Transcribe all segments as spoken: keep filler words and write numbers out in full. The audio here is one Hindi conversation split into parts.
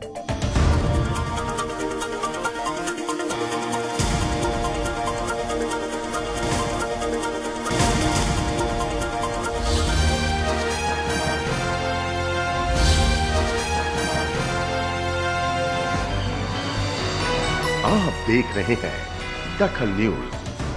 आप देख रहे हैं दखल न्यूज।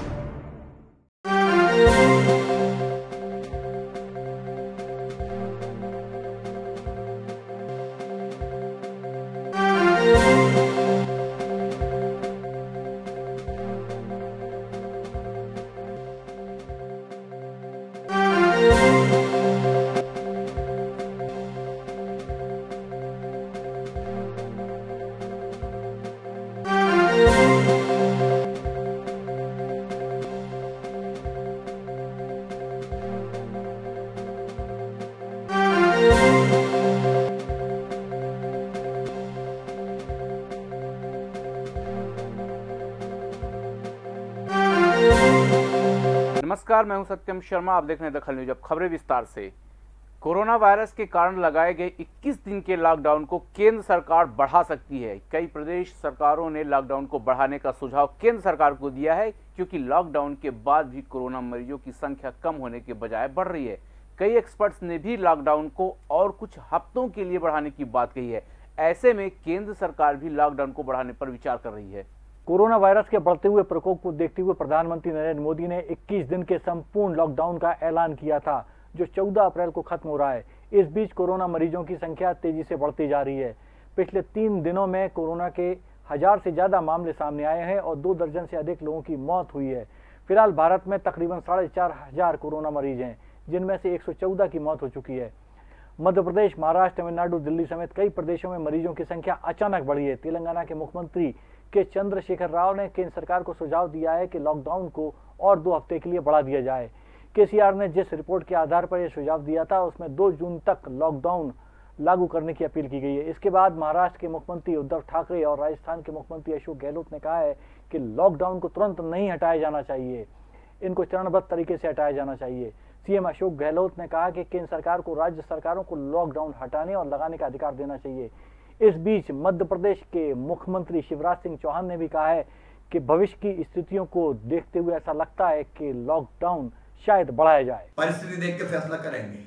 नमस्कार, मैं हूं सत्यम शर्मा। आप देख रहे हैं दखल न्यूज। अब खबरें विस्तार से। कोरोना वायरस के कारण लगाए गए इक्कीस दिन के लॉकडाउन को केंद्र सरकार बढ़ा सकती है। कई प्रदेश सरकारों ने लॉकडाउन को बढ़ाने का सुझाव केंद्र सरकार को दिया है, क्योंकि लॉकडाउन के बाद भी कोरोना मरीजों की संख्या कम होने के बजाय बढ़ रही है। कई एक्सपर्ट्स ने भी लॉकडाउन को और कुछ हफ्तों के लिए बढ़ाने की बात कही है। ऐसे में केंद्र सरकार भी लॉकडाउन को बढ़ाने पर विचार कर रही है। कोरोना वायरस के बढ़ते हुए प्रकोप को देखते हुए प्रधानमंत्री नरेंद्र मोदी ने इक्कीस दिन के संपूर्ण लॉकडाउन का ऐलान किया था, जो चौदह अप्रैल को खत्म हो रहा है। इस बीच कोरोना मरीजों की संख्या तेजी से बढ़ती जा रही है। पिछले तीन दिनों में कोरोना के हजार से ज्यादा मामले सामने आए हैं और दो दर्जन से अधिक लोगों की मौत हुई है। फिलहाल भारत में तकरीबन साढ़े चार हजार कोरोना मरीज हैं, जिनमें से एक सौ चौदह की मौत हो चुकी है। मध्य प्रदेश, महाराष्ट्र, तमिलनाडु, दिल्ली समेत कई प्रदेशों में मरीजों की संख्या अचानक बढ़ी है। तेलंगाना के मुख्यमंत्री के चंद्रशेखर राव ने केंद्र सरकार को सुझाव दिया है कि लॉकडाउन को और दो हफ्ते के लिए बढ़ा दिया जाए। केसीआर ने जिस रिपोर्ट के आधार पर यह सुझाव दिया था, उसमें दो जून तक लॉकडाउन लागू करने की अपील की गई है। इसके बाद महाराष्ट्र के मुख्यमंत्री उद्धव ठाकरे और राजस्थान के मुख्यमंत्री अशोक गहलोत ने कहा है कि लॉकडाउन को तुरंत नहीं हटाया जाना चाहिए, इनको चरणबद्ध तरीके से हटाया जाना चाहिए। सीएम अशोक गहलोत ने कहा कि केंद्र सरकार को राज्य सरकारों को लॉकडाउन हटाने और लगाने का अधिकार देना चाहिए। इस बीच मध्य प्रदेश के मुख्यमंत्री शिवराज सिंह चौहान ने भी कहा है कि भविष्य की स्थितियों को देखते हुए ऐसा लगता है कि लॉकडाउन शायद बढ़ाया जाए। परिस्थिति देख के फैसला करेंगे।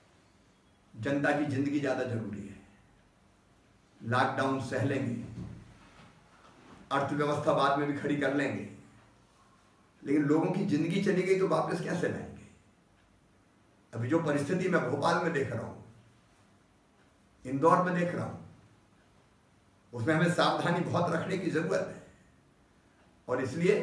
जनता की जिंदगी ज्यादा जरूरी है। लॉकडाउन सह लेंगे, अर्थव्यवस्था बाद में भी खड़ी कर लेंगे, लेकिन लोगों की जिंदगी चली गई तो वापस कैसे लाएंगे? अभी जो परिस्थिति मैं भोपाल में देख रहा हूं, इंदौर में देख रहा हूं, उसमें हमें सावधानी बहुत रखने की जरूरत है। और इसलिए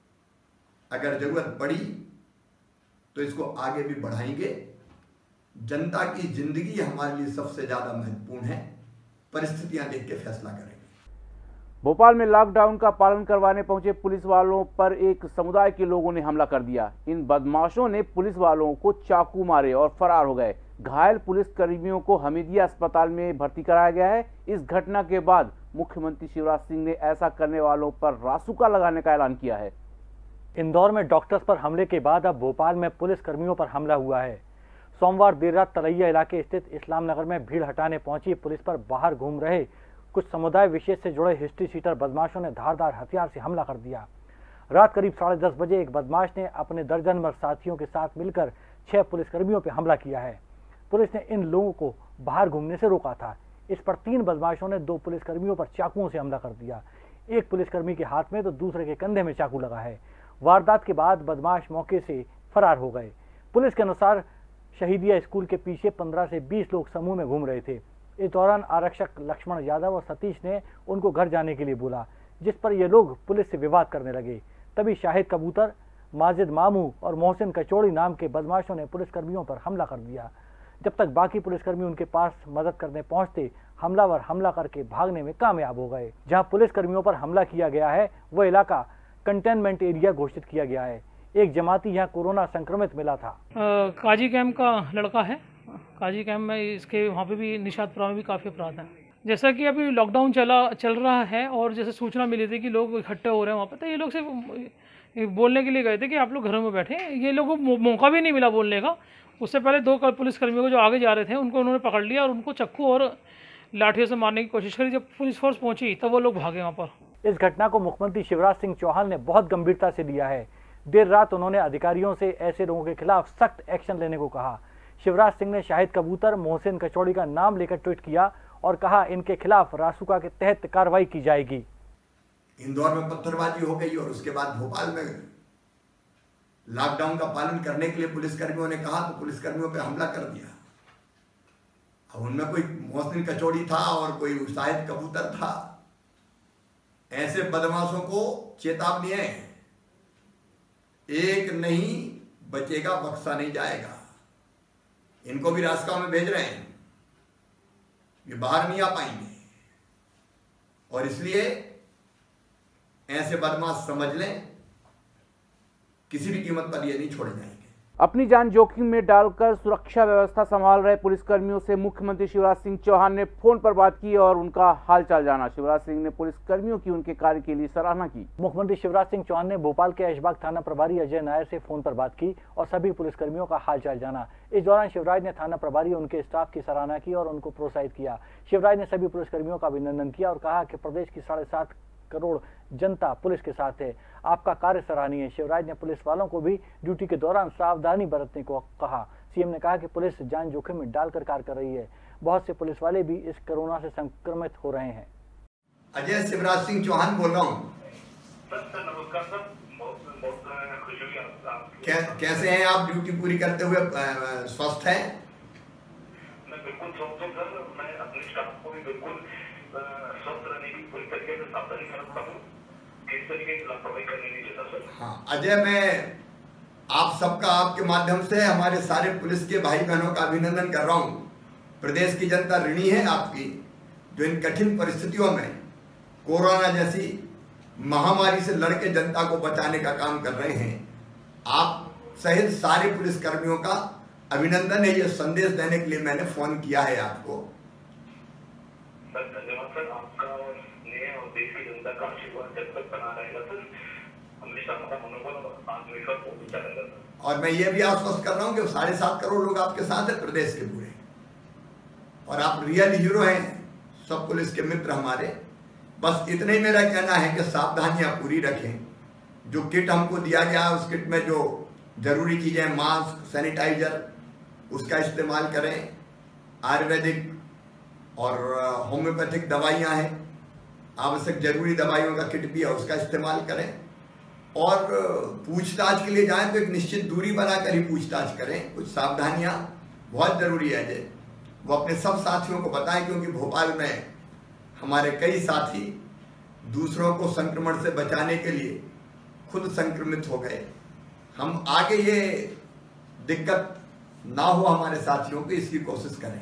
अगर जरूरत पड़ी तो इसको आगे भी बढ़ाएंगे। जनता की जिंदगी हमारे लिए सबसे ज्यादा महत्वपूर्ण है। परिस्थितियां देख के फैसला करेंगे। भोपाल में लॉकडाउन का पालन करवाने पहुंचे पुलिस वालों पर एक समुदाय के लोगों ने हमला कर दिया। इन बदमाशों ने पुलिस वालों को चाकू मारे और फरार हो गए। घायल पुलिस कर्मियों को हमीदिया अस्पताल में भर्ती कराया गया है। इस घटना के बाद मुख्यमंत्री शिवराज सिंह ने ऐसा करने वालों पर रासुका लगाने का ऐलान किया है। इंदौर में डॉक्टर्स पर हमले के बाद अब भोपाल में पुलिस कर्मियों पर हमला हुआ है। सोमवार देर रात तरैया इलाके स्थित इस्लाम नगर में भीड़ हटाने पहुंची पुलिस पर बाहर घूम रहे कुछ समुदाय विशेष से जुड़े हिस्ट्री सीटर बदमाशों ने धारदार हथियार से हमला कर दिया। रात करीब साढ़े दस बजे एक बदमाश ने अपने दर्जन भर साथियों के साथ मिलकर छह पुलिसकर्मियों पर हमला किया है। पुलिस ने इन लोगों को बाहर घूमने से रोका था। इस पर तीन बदमाशों ने दो पुलिसकर्मियों पर चाकुओं से हमला कर दिया। एक पुलिसकर्मी के हाथ में तो दूसरे के कंधे में चाकू लगा है। वारदात के बाद बदमाश मौके से फरार हो गए। पुलिस के अनुसार शहीदिया स्कूल के पीछे पंद्रह से बीस लोग समूह में घूम रहे थे। इस दौरान आरक्षक लक्ष्मण यादव और सतीश ने उनको घर जाने के लिए बोला, जिस पर ये लोग पुलिस से विवाद करने लगे। तभी शाहिद कबूतर, माजिद मामू और मोहसिन कचौड़ी नाम के बदमाशों ने पुलिसकर्मियों पर हमला कर दिया। जब तक बाकी पुलिसकर्मी उनके पास मदद करने पहुंचते, हमलावर हमला करके भागने में कामयाब हो गए। जहां पुलिसकर्मियों पर हमला किया गया है, वह इलाका कंटेनमेंट एरिया घोषित किया गया है। एक जमाती यहाँ कोरोना संक्रमित मिला था। आ, काजी कैंप का लड़का है। काजी कैंप में इसके वहाँ पे भी निशातपुरा में भी काफ़ी अपराध हैं। जैसा कि अभी लॉकडाउन चला चल रहा है और जैसे सूचना मिली थी कि लोग इकट्ठे हो रहे हैं वहाँ पे, तो ये लोग सिर्फ बोलने के लिए गए थे कि आप लोग घरों में बैठे। ये लोगों को मौका भी नहीं मिला बोलने का। उससे पहले दो पुलिसकर्मियों को जो आगे जा रहे थे उनको उन्होंने पकड़ लिया और उनको चक्कू और लाठियों से मारने की कोशिश करी। जब पुलिस फोर्स पहुंची तब वो लोग भागे वहाँ पर। इस घटना को मुख्यमंत्री शिवराज सिंह चौहान ने बहुत गंभीरता से लिया है। देर रात उन्होंने अधिकारियों से ऐसे लोगों के खिलाफ सख्त एक्शन लेने को कहा। शिवराज सिंह ने शाहिद कबूतर, मोहसिन कचौड़ी का नाम लेकर ट्वीट किया और कहा इनके खिलाफ रासुका के तहत कार्रवाई की जाएगी। इंदौर में पत्थरबाजी हो गई और उसके बाद भोपाल में लॉकडाउन का पालन करने के लिए पुलिसकर्मियों ने कहा तो पुलिसकर्मियों पे हमला कर दिया। अब उनमें कोई मोहसिन कचौड़ी था और कोई शाहिद कबूतर था। ऐसे बदमाशों को चेतावनी है, एक नहीं बचेगा, बख्शा नहीं जाएगा। इनको भी रास्ता में भेज रहे हैं, ये बाहर नहीं आ पाएंगे और इसलिए ऐसे बदमाश समझ लें किसी भी कीमत पर ये नहीं छोड़े जाएंगे। अपनी जान जोखिम में डालकर सुरक्षा व्यवस्था संभाल रहे पुलिसकर्मियों से मुख्यमंत्री शिवराज सिंह चौहान ने फोन पर बात की और उनका हालचाल जाना। शिवराज सिंह ने पुलिसकर्मियों की उनके कार्य के लिए सराहना की। मुख्यमंत्री शिवराज सिंह चौहान ने भोपाल के ऐशबाग थाना प्रभारी अजय नायर से फोन पर बात की और सभी पुलिसकर्मियों का हालचाल जाना। इस दौरान शिवराज ने थाना प्रभारी और उनके स्टाफ की सराहना की और उनको प्रोत्साहित किया। शिवराज ने सभी पुलिसकर्मियों का अभिनंदन किया और कहा कि प्रदेश की साढ़े सात करोड़ जनता पुलिस के साथ है, आपका कार्य सराहनीय है। शिवराज ने पुलिस वालों को भी ड्यूटी के दौरान सावधानी बरतने को कहा। सीएम ने कहा कि पुलिस जान जोखिम में डालकर कार्य कर रही है। बहुत से पुलिस वाले भी इस कोरोना से संक्रमित हो रहे हैं। अजय शिवराज सिंह चौहान बोल रहा हूँ। कै, कैसे हैं आप? ड्यूटी पूरी करते हुए स्वस्थ हैं? मैं बिल्कुल स्वस्थ हूं सर। मैं अपने स्टाफ को भी बिल्कुल स्वस्थ रहने की पूरी तरीके से सावधानी करता हूँ। किस तरीके की लापरवाही करने नहीं देता सर। हाँ अजय, मैं आप सबका आपके माध्यम से हमारे सारे पुलिस के भाई बहनों का अभिनंदन कर रहा हूँ। प्रदेश की जनता ऋणी है आपकी, जो इन कठिन परिस्थितियों में कोरोना जैसी महामारी से लड़के जनता को बचाने का काम कर रहे हैं। आप सहित सारे पुलिसकर्मियों का अभिनंदन है। ये संदेश देने के लिए मैंने फोन किया है आपको। सर धन्यवाद सर, आपका और मेरे और देश की जनता का आशीर्वाद जब तक बना रहेगा सर, हमेशा हमारा मनोबल और आत्मविश्वास बहुत ऊंचा रहेगा सर। और मैं ये भी आश्वस्त कर रहा हूँ कि साढ़े सात करोड़ लोग आपके साथ है प्रदेश के पूरे, और आप रियल हीरो हैं, सब पुलिस के मित्र हमारे। बस इतना ही मेरा कहना है कि सावधानियां पूरी रखें। जो किट हमको दिया गया उस किट में जो जरूरी चीजें, मास्क, सैनिटाइजर, उसका इस्तेमाल करें। आयुर्वेदिक और होम्योपैथिक दवाइयां हैं, आवश्यक जरूरी दवाइयों का किट भी है, उसका इस्तेमाल करें। और पूछताछ के लिए जाएं तो एक निश्चित दूरी बनाकर ही पूछताछ करें। कुछ सावधानियां बहुत जरूरी है जे वो अपने सब साथियों को बताएं, क्योंकि भोपाल में हमारे कई साथी दूसरों को संक्रमण से बचाने के लिए खुद संक्रमित हो गए। हम आगे ये दिक्कत ना हो हमारे साथियों को, इसकी कोशिश करें।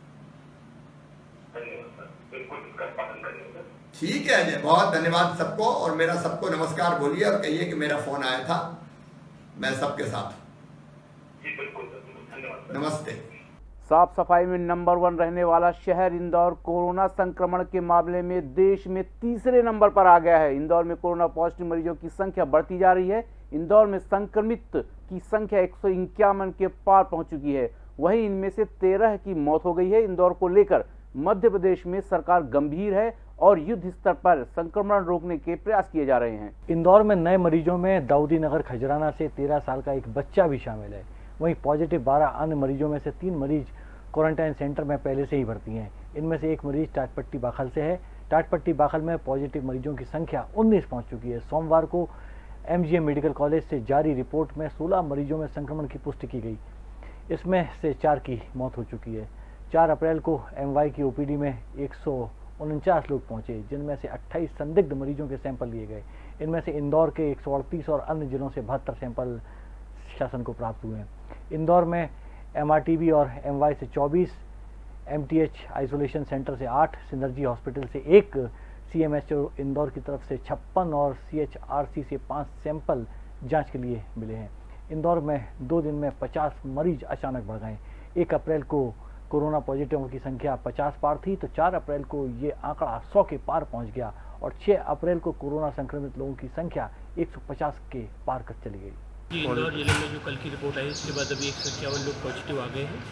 ठीक है अजय, बहुत धन्यवाद सबको, और मेरा सबको नमस्कार बोलिए और कहिए कि मेरा फोन आया था, मैं सबके साथ। जी बिल्कुल, धन्यवाद। नमस्ते। साफ सफाई में नंबर वन रहने वाला शहर इंदौर कोरोना संक्रमण के मामले में देश में तीसरे नंबर पर आ गया है। इंदौर में कोरोना पॉजिटिव मरीजों की संख्या बढ़ती जा रही है। इंदौर में संक्रमित की संख्या एक सौ इक्यावन के पार पहुंच चुकी है। वहीं इनमें से तेरह की मौत हो गई है। इंदौर को लेकर मध्य प्रदेश में सरकार गंभीर है और युद्ध स्तर पर संक्रमण रोकने के प्रयास किए जा रहे हैं। इंदौर में नए मरीजों में दाऊदी नगर खजराना से तेरह साल का एक बच्चा भी शामिल है। वहीं पॉजिटिव बारह अन्य मरीजों में से तीन मरीज क्वारंटाइन सेंटर में पहले से ही भर्ती हैं। इनमें से एक मरीज टाटपट्टी बाखल से है। टाटपट्टी बाखल में पॉजिटिव मरीजों की संख्या उन्नीस पहुंच चुकी है। सोमवार को एमजीएम मेडिकल कॉलेज से जारी रिपोर्ट में सोलह मरीजों में संक्रमण की पुष्टि की गई। इसमें से चार की मौत हो चुकी है। चार अप्रैल को एमवाई की ओपीडी में एक सौ उनचास लोग पहुंचे, जिनमें से अट्ठाईस संदिग्ध मरीजों के सैंपल लिए गए। इनमें से इंदौर के एक सौ अड़तीस और अन्य जिलों से बहत्तर सैंपल शासन को प्राप्त हुए हैं। इंदौर में एमआरटीबी और एमवाई से चौबीस, एमटीएच आइसोलेशन सेंटर से आठ, सिनर्जी हॉस्पिटल से एक, सीएमएचओ इंदौर की तरफ से छप्पन और सीएचआरसी से पाँच सैंपल जांच के लिए मिले हैं। इंदौर में दो दिन में पचास मरीज अचानक बढ़ गए। एक अप्रैल को कोरोना पॉजिटिव की संख्या पचास पार थी, तो चार अप्रैल को ये आंकड़ा सौ के पार पहुंच गया और छह अप्रैल को कोरोना संक्रमित लोगों की संख्या एक सौ पचास के पार कर चली गई। इंदौर जिले में जो कल की रिपोर्ट आई, इसके बाद अभी एक सौ इक्यावन लोग पॉजिटिव आ गए हैं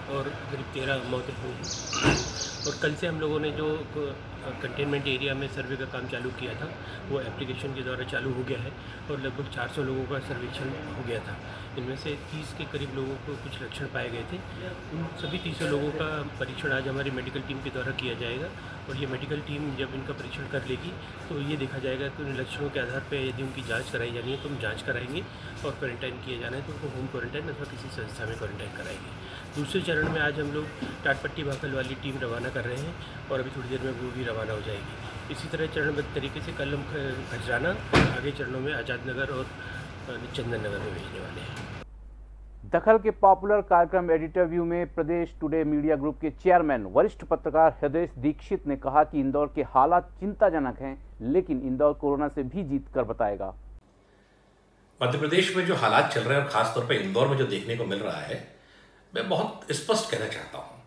और करीब तेरह मौतें हुई हैं। और कल से हम लोगों ने जो कंटेनमेंट एरिया में सर्वे का काम चालू किया था वो एप्लीकेशन के द्वारा चालू हो गया है और लगभग चार सौ लोगों का सर्वेक्षण हो गया था। इनमें से तीस के करीब लोगों को कुछ लक्षण पाए गए थे। उन सभी तीस लोगों का परीक्षण आज हमारी मेडिकल टीम के द्वारा किया जाएगा और ये मेडिकल टीम जब इनका परीक्षण कर लेगी तो ये देखा जाएगा कि उन लक्षणों के आधार पर यदि उनकी जाँच कराई जानी है तो हम जाँच कराएंगे और क्वारंटाइन किया जाना है तो उनको होम क्वारंटाइन अथवा किसी संस्था में क्वारंटाइन कराएंगे। दूसरे चरण में आज हम लोग टाटपट्टी भाकल वाली टीम रवाना कर रहे हैं और अभी थोड़ी देर में वो भी रवाना हो जाएगी। इसी तरह चरणबद्ध तरीके से कल हम खजराना, आगे चरणों में आज़ाद नगर और चंदन नगर में भेजने वाले हैं। दखल के पॉपुलर कार्यक्रम एडिटर व्यू में प्रदेश टुडे मीडिया ग्रुप के चेयरमैन वरिष्ठ पत्रकार हृदय दीक्षित ने कहा कि इंदौर के हालात चिंताजनक हैं, लेकिन इंदौर कोरोना से भी जीत कर बताएगा। मध्य प्रदेश में जो हालात चल रहे हैं और खासतौर पर इंदौर में जो देखने को मिल रहा है, मैं बहुत स्पष्ट कहना चाहता हूं,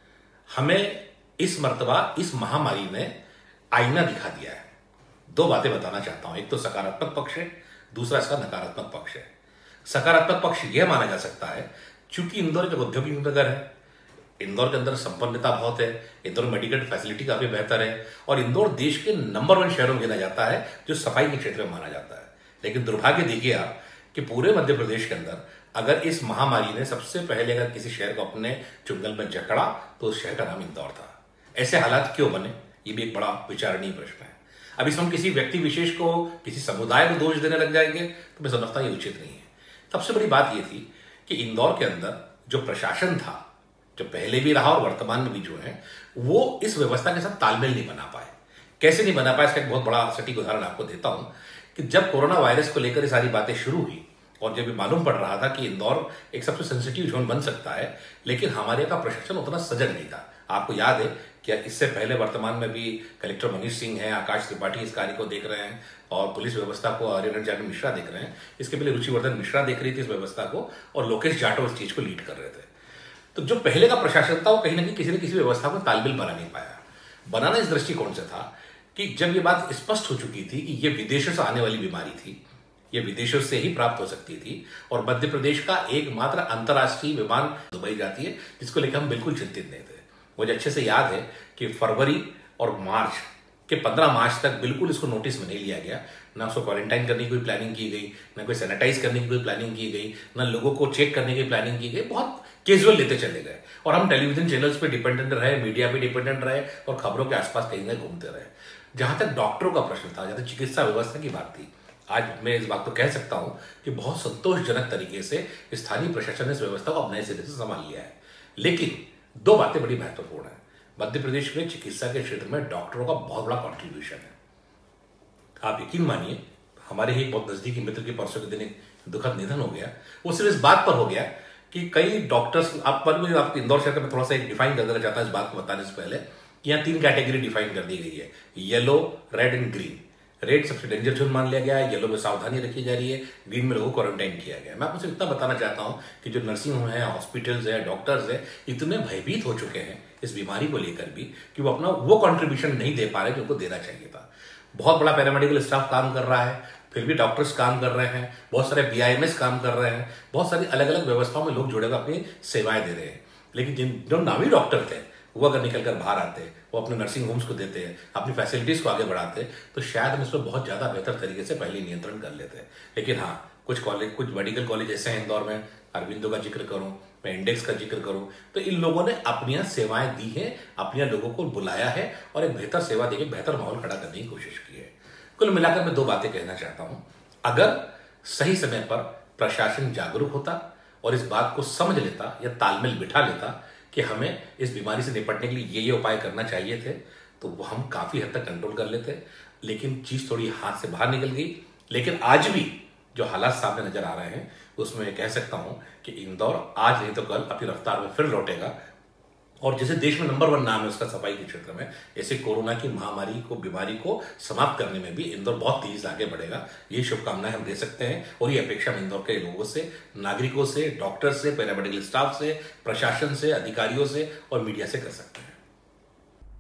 हमें इस मर्तबा इस महामारी ने आईना दिखा दिया है। दो बातें बताना चाहता हूं, एक तो सकारात्मक पक्ष है, दूसरा इसका नकारात्मक पक्ष है। सकारात्मक पक्ष यह माना जा सकता है चूंकि इंदौर एक औद्योगिक नगर है, इंदौर के अंदर संपन्नता बहुत है, इंदौर मेडिकल फैसिलिटी काफी बेहतर है और इंदौर देश के नंबर वन शहरों में गिना जाता है जो सफाई के क्षेत्र में माना जाता है। लेकिन दुर्भाग्य देखिए आप कि पूरे मध्य प्रदेश के अंदर अगर इस महामारी ने सबसे पहले अगर किसी शहर को अपने चुंगल में जकड़ा तो उस शहर का नाम इंदौर था। ऐसे हालात क्यों बने, ये भी एक बड़ा विचारणीय प्रश्न है। अब इसमें हम किसी व्यक्ति विशेष को, किसी समुदाय को दोष देने लग जाएंगे तो मैं समझता हूं ये उचित नहीं है। सबसे बड़ी बात यह थी कि इंदौर के अंदर जो प्रशासन था, जो पहले भी रहा और वर्तमान में भी जो है, वो इस व्यवस्था के साथ तालमेल नहीं बना पाए। कैसे नहीं बना पाए, इसका एक बहुत बड़ा सटीक उदाहरण आपको देता हूं कि जब कोरोना वायरस को लेकर ये सारी बातें शुरू हुई और जब ये मालूम पड़ रहा था कि इंदौर एक सबसे सेंसिटिव जोन बन सकता है, लेकिन हमारे का प्रशासन उतना सजग नहीं था। आपको याद है कि इससे पहले वर्तमान में भी कलेक्टर मनीष सिंह हैं, आकाश त्रिपाठी इस कार्य को देख रहे हैं और पुलिस व्यवस्था को आर्यन जाटव मिश्रा देख रहे हैं। इसके पहले रुचिवर्धन मिश्रा देख रही थी इस व्यवस्था को और लोकेश जाटव इस चीज को लीड कर रहे थे। तो जो पहले का प्रशासन था वो कहीं ना कहीं किसी न किसी व्यवस्था को तालमेल बना नहीं पाया। बनाना इस दृष्टिकोण से था कि जब ये बात स्पष्ट हो चुकी थी कि ये विदेशों से आने वाली बीमारी थी, ये विदेशों से ही प्राप्त हो सकती थी और मध्य प्रदेश का एकमात्र अंतर्राष्ट्रीय विमान दुबई जाती है, जिसको लेकर हम बिल्कुल चिंतित नहीं थे। मुझे अच्छे से याद है कि फरवरी और मार्च के पंद्रह मार्च तक बिल्कुल इसको नोटिस में नहीं लिया गया, ना उसको क्वारंटाइन करने की कोई प्लानिंग की गई, ना कोई सैनिटाइज करने की कोई प्लानिंग की गई, ना लोगों को चेक करने की प्लानिंग की गई। बहुत कैजुअल लेते चले गए और हम टेलीविजन चैनल्स पे डिपेंडेंट रहे, मीडिया पे डिपेंडेंट रहे और खबरों के आसपास कहीं ना घूमते रहे। जहां तक डॉक्टरों का प्रश्न था, जहां तक चिकित्सा व्यवस्था की बात थी, आज मैं इस बात को कह सकता हूं कि बहुत संतोषजनक तरीके से स्थानीय प्रशासन ने इस व्यवस्था को अपने सिरे से संभाल लिया है। लेकिन दो बातें बड़ी महत्वपूर्ण है। मध्य प्रदेश में चिकित्सा के क्षेत्र में डॉक्टरों का बहुत बड़ा कॉन्ट्रीब्यूशन है। आप यकीन मानिए, हमारे ही बहुत नजदीकी मित्र के परसों के दिन एक दुखद निधन हो गया। वो सिर्फ इस बात पर हो गया कि कई डॉक्टर्स, आप पर मुझे आपको इंदौर शहर में थोड़ा सा एक डिफाइन कर देना चाहता हूं इस बात को बताने से पहले कि यहाँ तीन कैटेगरी डिफाइन कर दी गई है, yellow, red and green. Red सबसे डेंजर जोन मान लिया गया है, येलो में सावधानी रखी जा रही है, ग्रीन में लोगों को क्वारंटाइन किया गया है। मैं आपको सिर्फ इतना बताना चाहता हूं कि जो नर्सिंग होम है, हॉस्पिटल्स है, डॉक्टर्स है, इतने भयभीत हो चुके हैं इस बीमारी को लेकर भी कि वो अपना वो कंट्रीब्यूशन नहीं दे पा रहे जो उनको देना चाहिए था। बहुत बड़ा पैरामेडिकल स्टाफ काम कर रहा है, फिर भी डॉक्टर्स काम कर रहे हैं, बहुत सारे बीआईएमएस काम कर रहे हैं, बहुत सारी अलग अलग व्यवस्थाओं में लोग जुड़े हुए अपनी सेवाएं दे रहे हैं। लेकिन जिन जो नामी डॉक्टर थे वो अगर निकल कर बाहर आते, वो अपने नर्सिंग होम्स को देते हैं, अपनी फैसिलिटीज को आगे बढ़ाते, तो शायद हम इसमें बहुत ज्यादा बेहतर तरीके से पहले नियंत्रण कर लेते हैं। लेकिन हाँ, कुछ कॉलेज, कुछ मेडिकल कॉलेज ऐसे हैं इंदौर में, अरविंदो का जिक्र करूं, मैं इंडेक्स का जिक्र करूं, तो इन लोगों ने अपनी सेवाएं दी हैं, अपने लोगों को बुलाया है और एक बेहतर सेवा देकर बेहतर माहौल खड़ा करने की कोशिश की है। कुल मिलाकर मैं दो बातें कहना चाहता हूं। अगर सही समय पर प्रशासन जागरूक होता और इस बात को समझ लेता या तालमेल बिठा लेता कि हमें इस बीमारी से निपटने के लिए ये ये उपाय करना चाहिए थे, तो वो हम काफी हद तक कंट्रोल कर लेते। लेकिन चीज थोड़ी हाथ से बाहर निकल गई। लेकिन आज भी जो हालात सामने नजर आ रहे हैं उसमें मैं कह सकता हूं कि इंदौर आज नहीं तो कल अपनी रफ्तार में फिर लौटेगा और जैसे देश में नंबर वन नाम है उसका सफाई के क्षेत्र में, ऐसे कोरोना की महामारी को, बीमारी को समाप्त करने में भी इंदौर बहुत तेज आगे बढ़ेगा। ये शुभकामनाएं हम दे सकते हैं और ये अपेक्षा हम इंदौर के लोगों से, नागरिकों से, डॉक्टर से, पैरामेडिकल स्टाफ से, प्रशासन से, अधिकारियों से और मीडिया से कर सकते हैं।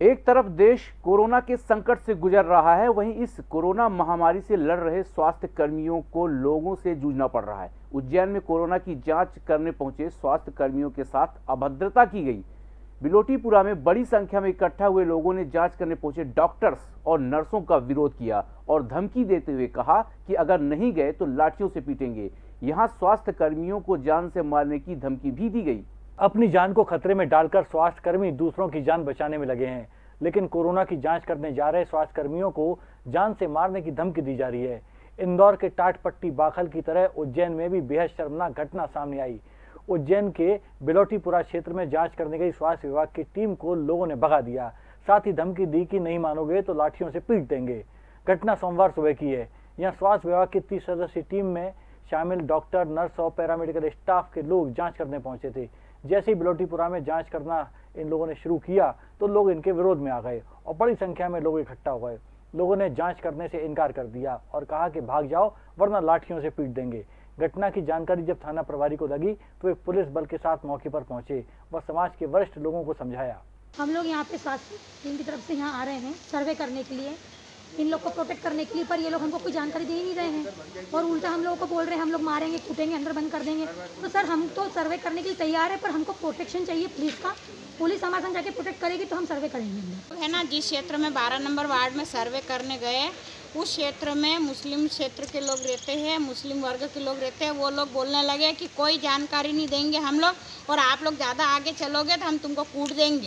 एक तरफ देश कोरोना के संकट से गुजर रहा है, वहीं इस कोरोना महामारी से लड़ रहे स्वास्थ्य कर्मियों को लोगों से जूझना पड़ रहा है। उज्जैन में कोरोना की जांच करने पहुंचे स्वास्थ्य कर्मियों के साथ अभद्रता की गई। बिलोटीपुरा में बड़ी संख्या में इकट्ठा हुए लोगों ने जांच करने पहुंचे डॉक्टर्स और नर्सों का विरोध किया और धमकी देते हुए कहा कि अगर नहीं गए तो लाठियों से पीटेंगे। यहां स्वास्थ्य कर्मियों को जान से मारने की धमकी भी दी गई। अपनी जान को खतरे में डालकर स्वास्थ्यकर्मी दूसरों की जान बचाने में लगे हैं, लेकिन कोरोना की जांच करने जा रहे स्वास्थ्यकर्मियों को जान से मारने की धमकी दी जा रही है। इंदौर के टाटपट्टी बाखल की तरह उज्जैन में भी बेहद शर्मनाक घटना सामने आई। उज्जैन के बिलोटीपुरा क्षेत्र में जांच करने गई स्वास्थ्य विभाग की टीम को लोगों ने भगा दिया, साथ ही धमकी दी कि नहीं मानोगे तो लाठियों से पीट देंगे। घटना सोमवार सुबह की है। यहाँ स्वास्थ्य विभाग की तीस सदस्यीय टीम में शामिल डॉक्टर, नर्स और पैरामेडिकल स्टाफ के लोग जांच करने पहुंचे थे। जैसे ही बिलोटीपुरा में जांच करना इन लोगों ने शुरू किया तो लोग इनके विरोध में आ गए और बड़ी संख्या में लोग इकट्ठा हो गए। लोगों ने जांच करने से इनकार कर दिया और कहा कि भाग जाओ वरना लाठियों से पीट देंगे। घटना की जानकारी जब थाना प्रभारी को लगी तो वे पुलिस बल के साथ मौके पर पहुंचे व समाज के वरिष्ठ लोगों को समझाया। हम लोग यहाँ पे स्वास्थ्य टीम की तरफ से यहाँ आ रहे हैं सर्वे करने के लिए, इन लोग को प्रोटेक्ट करने के लिए, पर ये लोग हमको कोई जानकारी दे ही नहीं रहे हैं और उल्टा हम लोगों को बोल रहे हैं हम लोग मारेंगे, कूटेंगे, अंदर बंद कर देंगे। तो सर हम तो सर्वे करने के लिए तैयार है, पर हमको प्रोटेक्शन चाहिए पुलिस का। पुलिस हमारे साथ जाके प्रोटेक्ट करेगी तो हम सर्वे करेंगे। है ना, जिस क्षेत्र में बारह नंबर वार्ड में सर्वे करने गए उस क्षेत्र में मुस्लिम क्षेत्र के लोग रहते हैं, मुस्लिम वर्ग के लोग रहते हैं। वो लोग बोलने लगे कि कोई जानकारी नहीं देंगे हम लोग और आप लोग ज़्यादा आगे चलोगे तो हम तुमको कूट देंगे।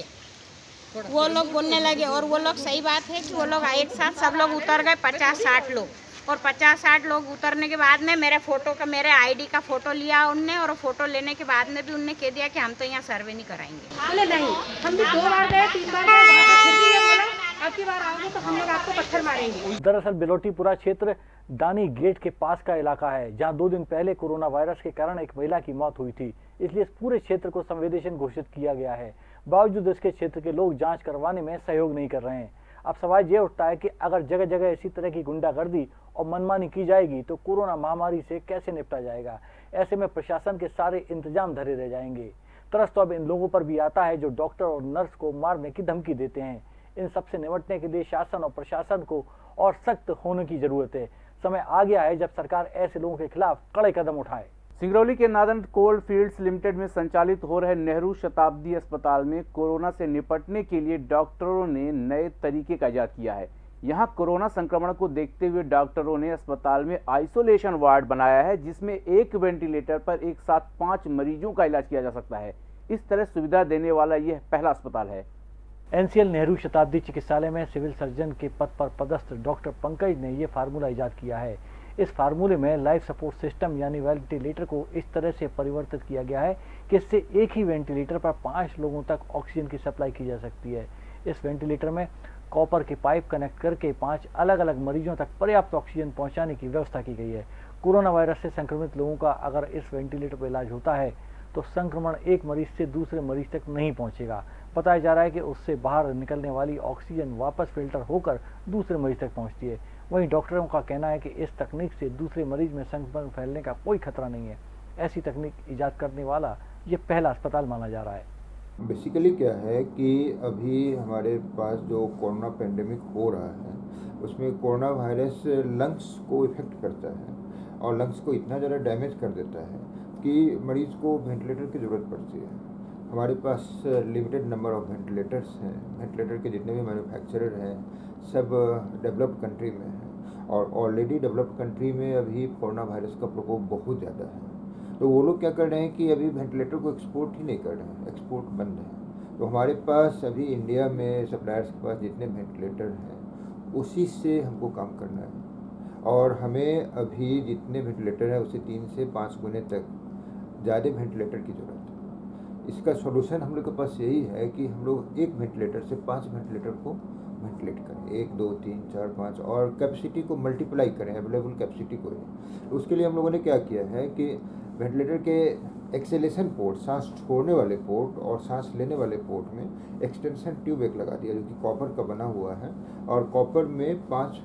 वो लोग बोलने लगे और वो लोग, सही बात है कि वो लोग एक साथ सब लोग उतर गए, पचास साठ लोग, और पचास साठ लोग उतरने के बाद में मेरे फोटो का, मेरे आईडी का फोटो लिया उनने और फोटो लेने के बाद में भी उनने कह दिया कि हम तो यहाँ सर्वे नहीं कराएंगे। बोले नहीं, हम भी दो बार गए, तीन बार गए, फिर भी ये बोला अब की बार आओगे तो हम लोग आपको पत्थर मारेंगे। दरअसल बिलोटीपुरा क्षेत्र दानी गेट के पास का इलाका है, जहां दो दिन पहले कोरोना वायरस के कारण एक महिला की मौत हुई थी। इसलिए इस पूरे क्षेत्र को संवेदनशील घोषित किया गया है। बावजूद इसके क्षेत्र के लोग जांच करवाने में सहयोग नहीं कर रहे हैं। अब सवाल ये उठता है कि अगर जगह जगह इसी तरह की गुंडागर्दी और मनमानी की जाएगी तो कोरोना महामारी से कैसे निपटा जाएगा। ऐसे में प्रशासन के सारे इंतजाम धरे रह जाएंगे। तरस तो अब इन लोगों पर भी आता है जो डॉक्टर और नर्स को मारने की धमकी देते हैं। इन सबसे निपटने के लिए शासन और प्रशासन को और सख्त होने की जरूरत है। समय आ गया है जब सरकार ऐसे लोगों के खिलाफ कड़े कदम उठाए। सिंगरौली के नादन कोल फील्ड्स लिमिटेड में संचालित हो रहे नेहरू शताब्दी अस्पताल में कोरोना से निपटने के लिए डॉक्टरों ने नए तरीके का इजाद किया है। यहां कोरोना संक्रमण को देखते हुए डॉक्टरों ने अस्पताल में आइसोलेशन वार्ड बनाया है, जिसमें एक वेंटिलेटर पर एक साथ पांच मरीजों का इलाज किया जा सकता है। इस तरह सुविधा देने वाला यह पहला अस्पताल है। एनसीएल नेहरू शताब्दी चिकित्सालय में सिविल सर्जन के पद पर पदस्थ डॉक्टर पंकज ने यह फार्मूला इजाद किया है। इस फार्मूले में लाइफ सपोर्ट सिस्टम यानी वेंटिलेटर को इस तरह से परिवर्तित किया गया है कि इससे एक ही वेंटिलेटर पर पाँच लोगों तक ऑक्सीजन की सप्लाई की जा सकती है। इस वेंटिलेटर में कॉपर के पाइप कनेक्ट करके पांच अलग अलग मरीजों तक पर्याप्त ऑक्सीजन पहुंचाने की व्यवस्था की गई है। कोरोना वायरस से संक्रमित लोगों का अगर इस वेंटिलेटर पर इलाज होता है तो संक्रमण एक मरीज से दूसरे मरीज तक नहीं पहुंचेगा। बताया जा रहा है कि उससे बाहर निकलने वाली ऑक्सीजन वापस फिल्टर होकर दूसरे मरीज तक पहुंचती है। वहीं डॉक्टरों का कहना है कि इस तकनीक से दूसरे मरीज में संक्रमण फैलने का कोई खतरा नहीं है। ऐसी तकनीक इजाद करने वाला ये पहला अस्पताल माना जा रहा है। बेसिकली क्या है कि अभी हमारे पास जो कोरोना पेंडेमिक हो रहा है उसमें कोरोना वायरस लंग्स को इफेक्ट करता है और लंग्स को इतना ज़्यादा डैमेज कर देता है कि मरीज़ को वेंटिलेटर की ज़रूरत पड़ती है। हमारे पास लिमिटेड नंबर ऑफ वेंटिलेटर्स हैं। वेंटिलेटर के जितने भी मैन्युफैक्चरर हैं सब डेवलप्ड कंट्री में हैं और ऑलरेडी डेवलप्ड कंट्री में अभी कोरोना वायरस का प्रकोप बहुत ज़्यादा है। तो वो लोग क्या कर रहे हैं कि अभी वेंटिलेटर को एक्सपोर्ट ही नहीं कर रहे हैं, एक्सपोर्ट बंद है। तो हमारे पास अभी इंडिया में सप्लायर्स के पास जितने वेंटिलेटर हैं उसी से हमको काम करना है और हमें अभी जितने वेंटिलेटर हैं उससे तीन से पाँच गुने तक ज़्यादा वेंटिलेटर की ज़रूरत है। इसका सॉल्यूशन हम लोग के पास यही है कि हम लोग एक वेंटिलेटर से पाँच वेंटिलेटर को वेंटिलेट करें, एक दो तीन चार पाँच, और कैपेसिटी को मल्टीप्लाई करें, अवेलेबल कैपेसिटी को। तो उसके लिए हम लोगों ने क्या किया है कि वेंटिलेटर के एक्सेलेशन पोर्ट, सांस छोड़ने वाले पोर्ट और सांस लेने वाले पोर्ट में एक्सटेंशन ट्यूब एक लगा दिया जो कि कॉपर का बना हुआ है और कॉपर में पांच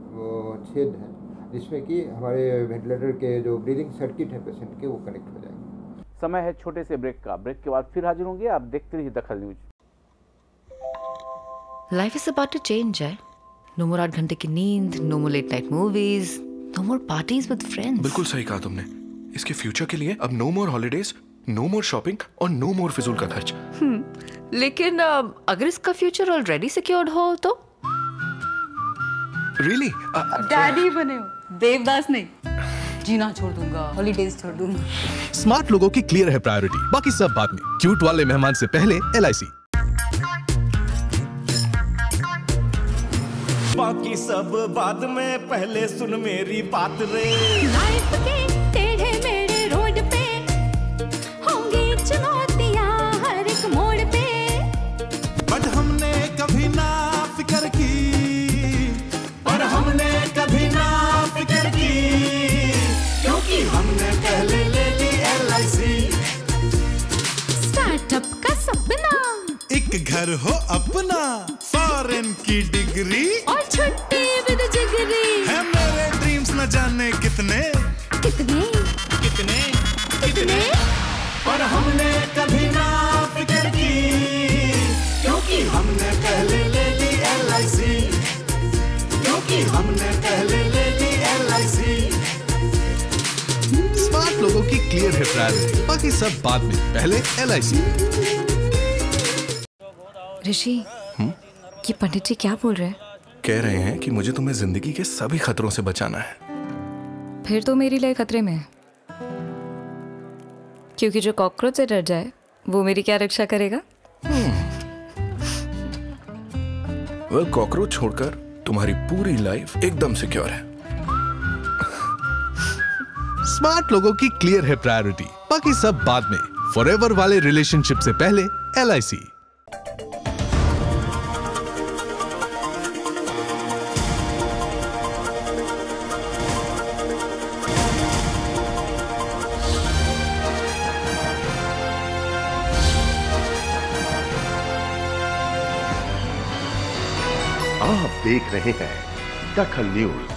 छेद हैं जिसमें कि हमारे वेंटिलेटर के जो ब्रीदिंग सर्किट है पेशेंट के वो कनेक्ट हो जाएंगे। समय है छोटे से ब्रेक का। ब्रेक के बाद फिर हाजिर होंगे। आप देखते रहिए Dakhal news. Life is about to change है। नो मोर आठ घंटे की नींद, no more late night movies, no more parties with friends. बिल्कुल सही कहा तुमने। इसके फ्यूचर के लिए अब no more holidays, no more shopping और नो मोर फिजूल का खर्च। लेकिन अगर इसका फ्यूचर ऑलरेडी सिक्योर्ड हो तो? रियली? डैडी बने हो, देवदास नहीं। जीना छोड़ दूंगा, हॉलीडेज छोड़ दूंगा। स्मार्ट लोगों की क्लियर है प्रायोरिटी, बाकी सब बाद में। क्यूट वाले मेहमान से पहले एल आई सी। बाकी सब बाद में, पहले सुन मेरी बात रे। लाइफ के टेढ़े मेढ़े रोड पे होंगी चुनौतियां हर एक मोड़ पे, बट हमने कभी ना फिक्र की, पर हमने कभी ना फिक्र की, क्योंकि हमने पहले ले ली एल आई सी। स्टार्टअप का सपना, एक घर हो अपना, फॉरेन की डिग्री और छुट्टी विद जिगरी, है मेरे ड्रीम्स न जाने कितने कितने कितने कितने, पर हमने कभी ना फिक्र की, क्योंकि हमने पहले ले ली एल आई सी, क्योंकि हमने पहले ले ली एल आई सी। स्मार्ट लोगों की क्लियर है प्रायोरिटी, बाकी सब बाद में, पहले एल आई सी। ऋषि, ये पंडित जी क्या बोल रहे हैं? कह रहे हैं कि मुझे तुम्हें जिंदगी के सभी खतरों से बचाना है। फिर तो मेरी लाइफ खतरे में है, क्योंकि जो कॉकरोच से डर जाए वो मेरी क्या रक्षा करेगा? वेल, कॉकरोच छोड़कर तुम्हारी पूरी लाइफ एकदम सिक्योर है। स्मार्ट लोगों की क्लियर है प्रायोरिटी, बाकी सब बाद में। फॉरएवर वाले रिलेशनशिप से पहले एल आई सी। आप देख रहे हैं दखल न्यूज।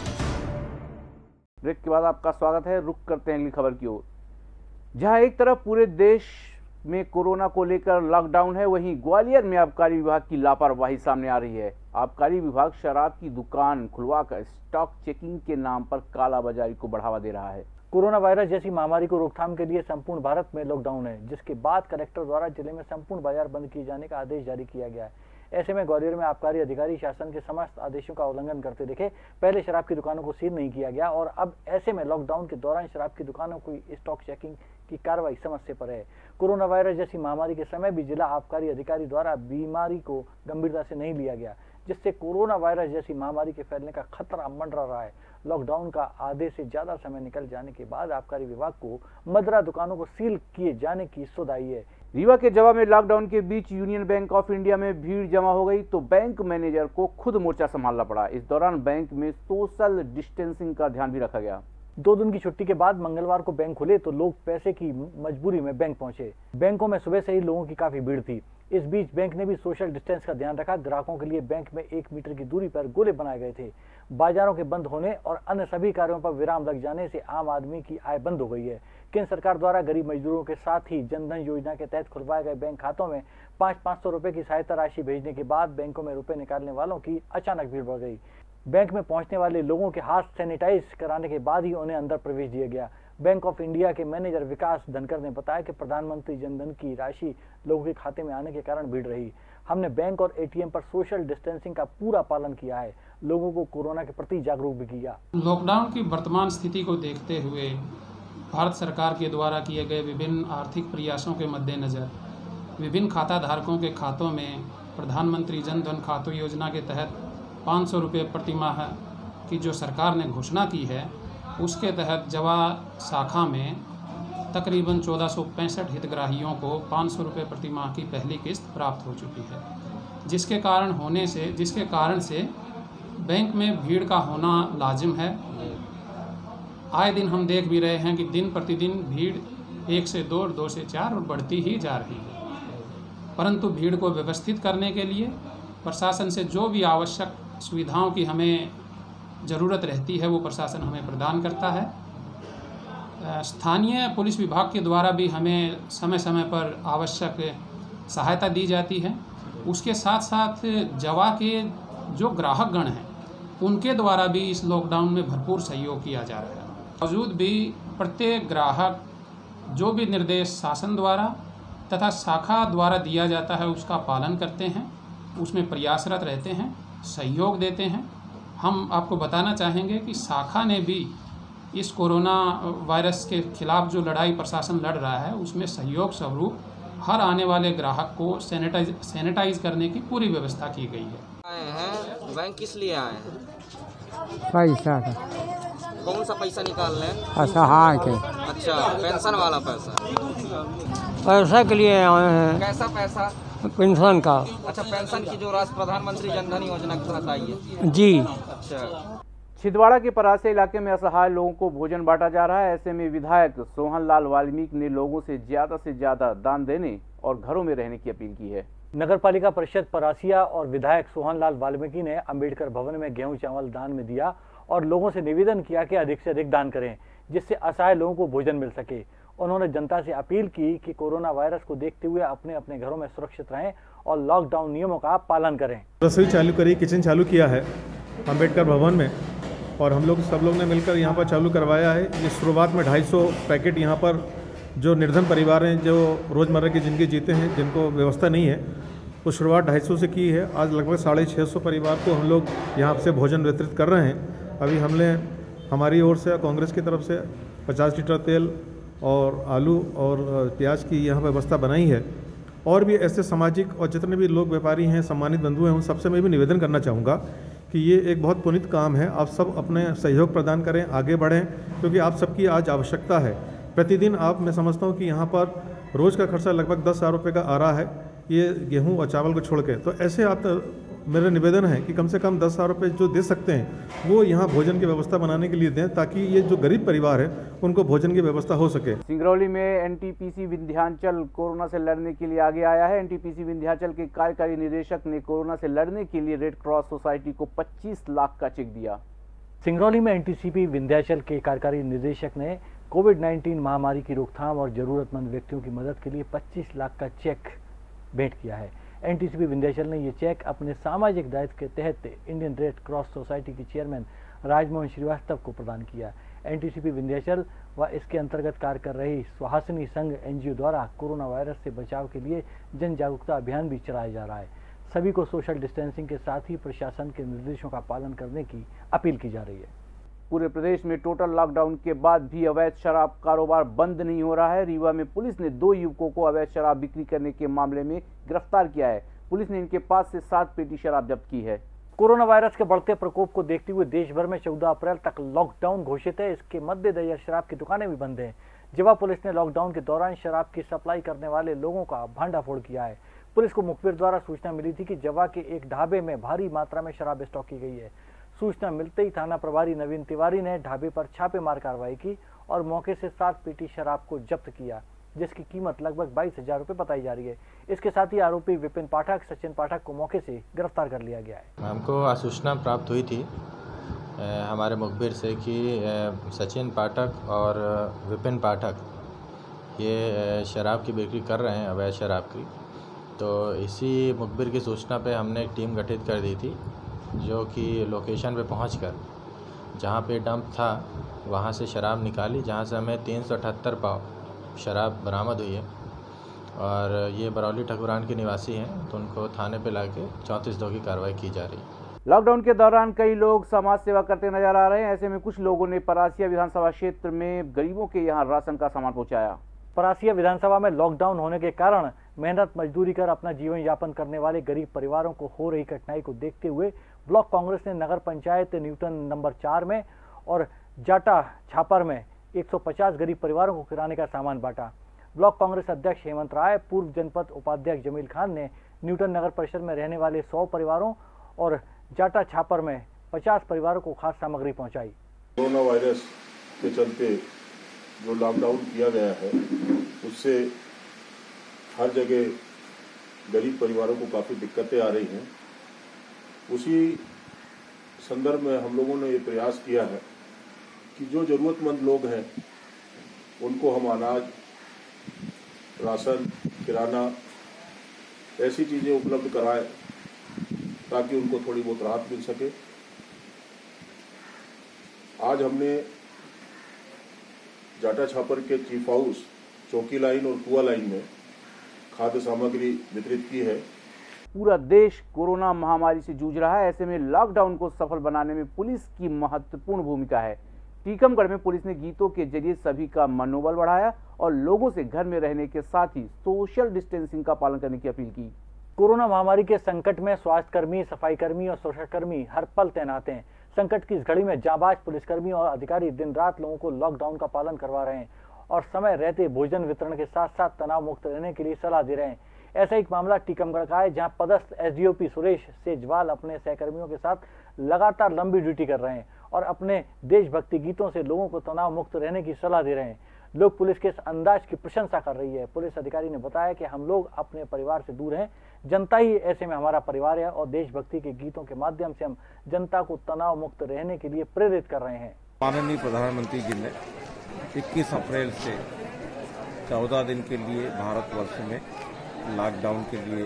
ब्रेक के बाद आपका स्वागत है। रुक करते हैं अगली खबर की ओर। जहां एक तरफ पूरे देश में कोरोना को लेकर लॉकडाउन है, वहीं ग्वालियर में आबकारी विभाग की लापरवाही सामने आ रही है। आबकारी विभाग शराब की दुकान खुलवाकर स्टॉक चेकिंग के नाम पर कालाबाजारी को बढ़ावा दे रहा है। कोरोना वायरस जैसी महामारी को रोकथाम के लिए संपूर्ण भारत में लॉकडाउन है, जिसके बाद कलेक्टर द्वारा जिले में संपूर्ण बाजार बंद किए जाने का आदेश जारी किया गया है। ऐसे में ग्वालियर में आबकारी अधिकारी शासन के समस्त आदेशों का उल्लंघन करते दिखे। पहले शराब की दुकानों को सील नहीं किया गया और अब ऐसे में लॉकडाउन के दौरान शराब की दुकानों की स्टॉक चेकिंग की कार्रवाई समस्या पर है। कोरोना वायरस जैसी महामारी के समय भी जिला आबकारी अधिकारी द्वारा बीमारी को गंभीरता से नहीं लिया गया, जिससे कोरोना वायरस जैसी महामारी के फैलने का खतरा मंडरा रहा है। लॉकडाउन का आधे से ज्यादा समय निकल जाने के बाद आबकारी विभाग को मदिरा दुकानों को सील किए जाने की सुध आई है। रीवा के जवाब में लॉकडाउन के बीच यूनियन बैंक ऑफ इंडिया में भीड़ जमा हो गई तो बैंक मैनेजर को खुद मोर्चा संभालना पड़ा। इस दौरान बैंक में सोशल डिस्टेंसिंग का ध्यान भी रखा गया। दो दिन की छुट्टी के बाद मंगलवार को बैंक खुले तो लोग पैसे की मजबूरी में बैंक पहुंचे। बैंकों में सुबह से ही लोगों की काफी भीड़ थी। इस बीच बैंक ने भी सोशल डिस्टेंस का ध्यान रखा। ग्राहकों के लिए बैंक में एक मीटर की दूरी पर गोले बनाए गए थे। बाजारों के बंद होने और अन्य सभी कार्यों पर विराम लग जाने से आम आदमी की आय बंद हो गई है। केंद्र सरकार द्वारा गरीब मजदूरों के साथ ही जनधन योजना के तहत खुलवाए गए बैंक खातों में पाँच पाँच सौ रुपए की सहायता राशि भेजने के बाद बैंकों में रुपए निकालने वालों की अचानक भीड़ बढ़ गई। बैंक में पहुंचने वाले लोगों के हाथ सैनिटाइज कराने के बाद ही उन्हें अंदर प्रवेश दिया गया। बैंक ऑफ इंडिया के मैनेजर विकास धनकर ने बताया कि प्रधानमंत्री जनधन की राशि लोगों के खाते में आने के कारण भीड़ रही। हमने बैंक और एटीएम पर सोशल डिस्टेंसिंग का पूरा पालन किया है, लोगों को कोरोना के प्रति जागरूक भी किया। लॉकडाउन की वर्तमान स्थिति को देखते हुए भारत सरकार के द्वारा किए गए विभिन्न आर्थिक प्रयासों के मद्देनज़र विभिन्न खाता धारकों के खातों में प्रधानमंत्री जन धन खातों योजना के तहत पाँच सौ रुपये प्रतिमाह की जो सरकार ने घोषणा की है, उसके तहत जवा शाखा में तकरीबन चौदह सौ पैंसठ हितग्राहियों को पाँच सौ रुपये प्रतिमाह की पहली किस्त प्राप्त हो चुकी है, जिसके कारण होने से जिसके कारण से बैंक में भीड़ का होना लाजिम है। आए दिन हम देख भी रहे हैं कि दिन प्रतिदिन भीड़ एक से दो, दो से चार और बढ़ती ही जा रही है। परंतु भीड़ को व्यवस्थित करने के लिए प्रशासन से जो भी आवश्यक सुविधाओं की हमें ज़रूरत रहती है वो प्रशासन हमें प्रदान करता है। स्थानीय पुलिस विभाग के द्वारा भी हमें समय समय पर आवश्यक सहायता दी जाती है। उसके साथ साथ जवा के जो ग्राहक गण हैं उनके द्वारा भी इस लॉकडाउन में भरपूर सहयोग किया जा रहा है। बावजूद भी प्रत्येक ग्राहक जो भी निर्देश शासन द्वारा तथा शाखा द्वारा दिया जाता है उसका पालन करते हैं, उसमें प्रयासरत रहते हैं, सहयोग देते हैं। हम आपको बताना चाहेंगे कि शाखा ने भी इस कोरोना वायरस के खिलाफ जो लड़ाई प्रशासन लड़ रहा है उसमें सहयोग स्वरूप हर आने वाले ग्राहक को सैनिटाइज सैनिटाइज करने की पूरी व्यवस्था की गई है। आए हैं बैंक किस लिए आए हैं? पैसा का। कौन सा पैसा निकाल रहे हैं? असहाय के। अच्छा, पेंशन वाला पैसा। पैसा के लिए आए हैं। कैसा पैसा? पेंशन का। अच्छा, पेंशन की जो राशि प्रधानमंत्री जन धन योजना के तहत आई है। जी। अच्छा। छिंदवाड़ा के परासे इलाके में असहाय लोगों को भोजन बांटा जा रहा है। ऐसे में विधायक सोहन लाल वाल्मीकि ने लोगों से ज्यादा से ज्यादा दान देने और घरों में रहने की अपील की है। नगर पालिका परिषद परासिया और विधायक सोहन लाल वाल्मीकि ने अंबेडकर भवन में गेहूं चावल दान में दिया और लोगों से निवेदन किया कि अधिक से अधिक दान करें जिससे असहाय लोगों को भोजन मिल सके। उन्होंने जनता से अपील की कि कोरोना वायरस को देखते हुए अपने अपने घरों में सुरक्षित रहें और लॉकडाउन नियमों का पालन करें। रसोई चालू करी, किचन चालू किया है अंबेडकर भवन में और हम लोग सब लोग ने मिलकर यहाँ पर चालू करवाया है। ये शुरुआत में ढाई सौ पैकेट यहाँ पर जो निर्धन परिवार हैं जो रोज़मर्रा की ज़िंदगी जीते हैं जिनको व्यवस्था नहीं है वो शुरुआत ढाई सौ से की है। आज लगभग साढ़े छः सौ परिवार को हम लोग यहाँ से भोजन वितरित कर रहे हैं। अभी हमने हमारी ओर से कांग्रेस की तरफ से पचास लीटर तेल और आलू और प्याज की यहाँ व्यवस्था बनाई है। और भी ऐसे सामाजिक और जितने भी लोग व्यापारी हैं, सम्मानित बंधु हैं, उन सबसे मैं भी निवेदन करना चाहूँगा कि ये एक बहुत पुनीत काम है। आप सब अपने सहयोग प्रदान करें, आगे बढ़ें, क्योंकि आप सबकी आज आवश्यकता है। प्रतिदिन आप मैं समझता हूँ कि यहाँ पर रोज़ का खर्चा लगभग दस हज़ार रुपये का आ रहा है ये गेहूँ और चावल को छोड़ के। तो ऐसे आप मेरा निवेदन है कि कम से कम दस हज़ार रुपये जो दे सकते हैं वो यहाँ भोजन की व्यवस्था बनाने के लिए दें ताकि ये जो गरीब परिवार है उनको भोजन की व्यवस्था हो सके। सिंगरौली में एनटीपीसी विंध्याचल कोरोना से लड़ने के लिए आगे आया है। एनटीपीसी विंध्याचल के कार्यकारी निदेशक ने कोरोना से लड़ने के लिए रेड क्रॉस सोसाइटी को पच्चीस लाख का चेक दिया। सिंगरौली में एनटीसीपी विंध्याचल के कार्यकारी निदेशक ने कोविड नाइन्टीन महामारी की रोकथाम और जरूरतमंद व्यक्तियों की मदद के लिए पच्चीस लाख का चेक भेंट किया है। एनटीसीपी विंध्याचल ने ये चेक अपने सामाजिक दायित्व के तहत इंडियन रेड क्रॉस सोसाइटी के चेयरमैन राजमोहन श्रीवास्तव को प्रदान किया। एनटीसीपी विंध्याचल व इसके अंतर्गत कार्य कर रही सुहासिनी संघ एनजीओ द्वारा कोरोना वायरस से बचाव के लिए जन जागरूकता अभियान भी चलाया जा रहा है। सभी को सोशल डिस्टेंसिंग के साथ ही प्रशासन के निर्देशों का पालन करने की अपील की जा रही है। पूरे प्रदेश में टोटल लॉकडाउन के बाद भी अवैध शराब कारोबार बंद नहीं हो रहा है। रीवा में पुलिस ने दो युवकों को अवैध शराब बिक्री करने के मामले में गिरफ्तार किया है। पुलिस ने इनके पास से सात पेटी शराब जब्त की है। कोरोना वायरस के बढ़ते प्रकोप को देखते हुए देश भर में चौदह अप्रैल तक लॉकडाउन घोषित है। इसके मद्देनजर शराब की दुकानें भी बंद हैं। जवा पुलिस ने लॉकडाउन के दौरान शराब की सप्लाई करने वाले लोगों का भांडाफोड़ किया है। पुलिस को मुखबिर द्वारा सूचना मिली थी कि जवा के एक ढाबे में भारी मात्रा में शराब स्टॉक की गई है। सूचना मिलते ही थाना प्रभारी नवीन तिवारी ने ढाबे पर छापेमार कार्रवाई की और मौके से सात पेटी शराब को जब्त किया जिसकी कीमत लगभग बाईस हजार रुपये बताई जा रही है। इसके साथ ही आरोपी विपिन पाठक सचिन पाठक को मौके से गिरफ्तार कर लिया गया है। हमको सूचना प्राप्त हुई थी हमारे मुखबिर से कि सचिन पाठक और विपिन पाठक ये शराब की बिक्री कर रहे हैं, अवैध शराब की। तो इसी मुखबिर की सूचना पे हमने एक टीम गठित कर दी थी जो कि लोकेशन पे पहुंचकर जहां पे डंप था वहां से शराब निकाली, जहां से हमें तीन सौ अठहत्तर पाव शराब बरामद हुई है और ये बरौली ठकुरान के निवासी हैं। तो उनको थाने पे लाके चौंतीस दो की कार्रवाई की जा रही है। लॉकडाउन के दौरान कई लोग समाज सेवा करते नजर आ रहे हैं। ऐसे में कुछ लोगों ने परासिया विधानसभा क्षेत्र में गरीबों के यहाँ राशन का सामान पहुँचाया। परासिया विधानसभा में लॉकडाउन होने के कारण मेहनत मजदूरी कर अपना जीवन यापन करने वाले गरीब परिवारों को हो रही कठिनाई को देखते हुए ब्लॉक कांग्रेस ने नगर पंचायत न्यूटन नंबर चार में और जाटा छापर में एक सौ पचास गरीब परिवारों को किराने का सामान बांटा। ब्लॉक कांग्रेस अध्यक्ष हेमंत राय, पूर्व जनपद उपाध्यक्ष जमील खान ने न्यूटन नगर परिषद में रहने वाले सौ परिवारों और जाटा छापर में पचास परिवारों को खाद्य सामग्री पहुंचाई। कोरोना वायरस के चलते जो लॉकडाउन किया गया है उससे हर जगह गरीब परिवारों को काफ़ी दिक्कतें आ रही हैं। उसी संदर्भ में हम लोगों ने ये प्रयास किया है कि जो ज़रूरतमंद लोग हैं उनको हम अनाज, राशन, किराना ऐसी चीज़ें उपलब्ध कराएं ताकि उनको थोड़ी बहुत राहत मिल सके। आज हमने जाटा छापर के चीफ हाउस, चौकी लाइन और कुआ लाइन में खाद्य सामग्री वितरित की है। पूरा देश कोरोना महामारी से जूझ रहा है, ऐसे में लॉकडाउन को सफल बनाने में पुलिस की महत्वपूर्ण भूमिका है। टीकमगढ़ में पुलिस ने गीतों के जरिए सभी का मनोबल बढ़ाया और लोगों से घर में रहने के साथ ही सोशल डिस्टेंसिंग का पालन करने की अपील की। कोरोना महामारी के संकट में स्वास्थ्यकर्मी, सफाईकर्मी और सुरक्षाकर्मी हर पल तैनात हैं। संकट की इस घड़ी में जांबाज पुलिसकर्मी और अधिकारी दिन रात लोगों को लॉकडाउन का पालन करवा रहे हैं और समय रहते भोजन वितरण के साथ साथ तनाव मुक्त रहने के लिए सलाह दे रहे हैं। ऐसा एक मामला टीकमगढ़ का है, जहां पदस्थ एसडीओपी सुरेश सेजवाल अपने सहकर्मियों के साथ लगातार लंबी ड्यूटी कर रहे हैं और अपने देशभक्ति गीतों से लोगों को तनाव मुक्त रहने की सलाह दे रहे हैं। लोग पुलिस के इस अंदाज की प्रशंसा कर रही है। पुलिस अधिकारी ने बताया कि हम लोग अपने परिवार से दूर हैं, जनता ही ऐसे में हमारा परिवार है और देशभक्ति के गीतों के माध्यम से हम जनता को तनाव मुक्त रहने के लिए प्रेरित कर रहे हैं। माननीय प्रधानमंत्री जी ने इक्कीस अप्रैल से चौदह दिन के लिए भारतवर्ष में लॉकडाउन के लिए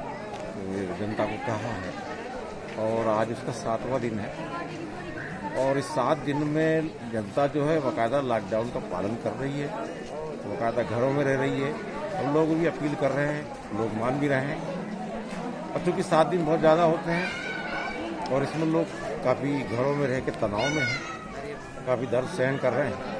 जनता को कहा है और आज उसका सातवां दिन है और इस सात दिन में जनता जो है बाकायदा लॉकडाउन का पालन कर रही है, बाकायदा घरों में रह रही है। हम लोग भी अपील कर रहे हैं, लोग मान भी रहे हैं और चूँकि सात दिन बहुत ज़्यादा होते हैं और इसमें लोग काफ़ी घरों में रह के तनाव में हैं, काफ़ी दर्द सहन कर रहे हैं,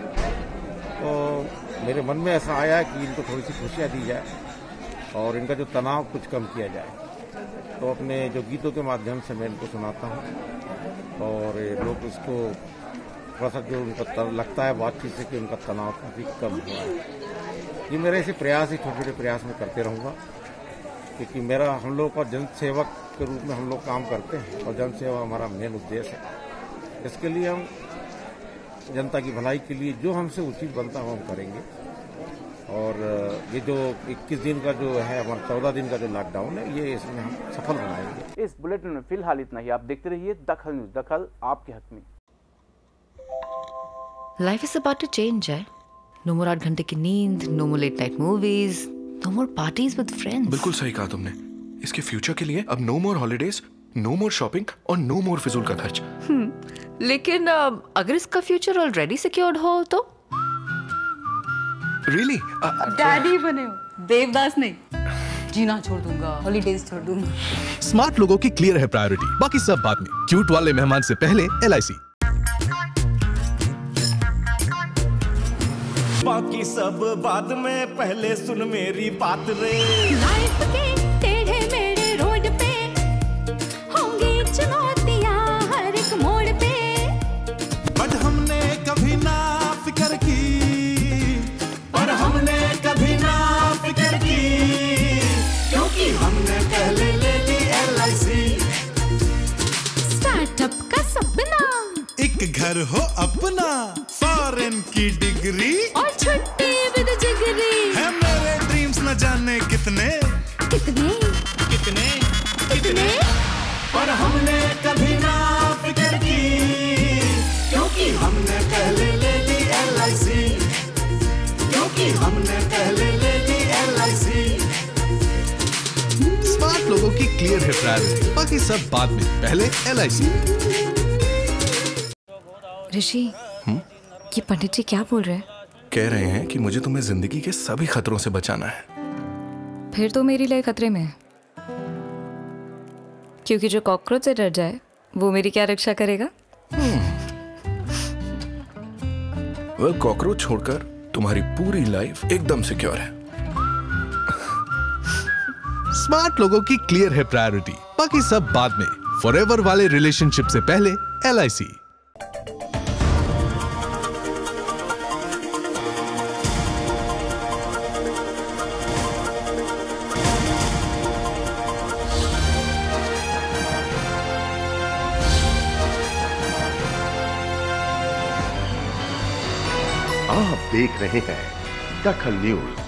तो मेरे मन में ऐसा आया कि इनको थोड़ी सी खुशियाँ दी जाए और इनका जो तनाव कुछ कम किया जाए। तो अपने जो गीतों के माध्यम से मैं इनको सुनाता हूँ और लोग इसको थोड़ा सा जो उनका लगता है बातचीत से कि उनका तनाव काफ़ी कम हुआ है। ये मेरे ऐसे प्रयास ही छोटे छोटे प्रयास में करते रहूँगा क्योंकि मेरा हम लोग का जन सेवक के रूप में हम लोग काम करते हैं और जन सेवा हमारा मेन उद्देश्य है। इसके लिए हम जनता की भलाई के लिए जो हमसे उचित बनता है हम करेंगे और ये जो इक्कीस दिन का जो है हमारा चौदह दिन का जो लॉकडाउन है ये इसमें हम सफल बनाएंगे। इस बुलेटिन में फिलहाल इतना ही। आप देखते रहिए दखल न्यूज, दखल आपके हक में। Life is about to change है। नो मोर आठ घंटे की नींद, no more late night movies, no more parties with friends. बिल्कुल सही कहा तुमने। इसके फ्यूचर के लिए अब no more holidays, no more shopping और नो मोर फिजूल का खर्च। लेकिन अगर इसका फ्यूचर ऑलरेडी सिक्योर्ड हो तो रियली डैडी बने हो, देवदास नहीं। जीना छोड़ दूंगा, हॉलीडेज छोड़ दूंगा। स्मार्ट लोगों की क्लियर है प्रायोरिटी, बाकी सब बाद में। क्यूट वाले मेहमान से पहले एल आई सी। बाकी सब बाद में, पहले सुन मेरी बात रे। लाइफ के टेढ़े मेढ़े रोड पे होंगी चुनौतियां हर एक मोड़ पे, बट हमने कभी ना फिक्र की, पर हमने कभी ना फिक्र की, क्योंकि हमने पहले ले ली एल आई सी। स्टार्टअप का सपना, एक घर हो अपना, फॉरेन की डिग्री और छुट्टी विद जिगरी, है मेरे ड्रीम्स न जाने कितने कितने कितने कितने, पर हमने कभी ना फिक्र की, क्योंकि हमने पहले ले ली एल आई सी, क्योंकि हमने पहले ले ली एल आई सी। स्मार्ट लोगों की क्लियर है प्रायोरिटी, बाकी सब बाद में। पहले एल आई सी। ऋषि, ये पंडित जी क्या बोल रहे हैं? कह रहे हैं कि मुझे तुम्हें जिंदगी के सभी खतरों से बचाना है। फिर तो मेरी लाइफ खतरे में है, क्योंकि जो कॉकरोच से डर जाए वो मेरी क्या रक्षा करेगा? वेल, कॉकरोच छोड़कर तुम्हारी पूरी लाइफ एकदम सिक्योर है। स्मार्ट लोगों की क्लियर है प्रायोरिटी, बाकी सब बाद में। फॉरएवर वाले रिलेशनशिप से पहले एल आई सी। आप देख रहे हैं दखल न्यूज।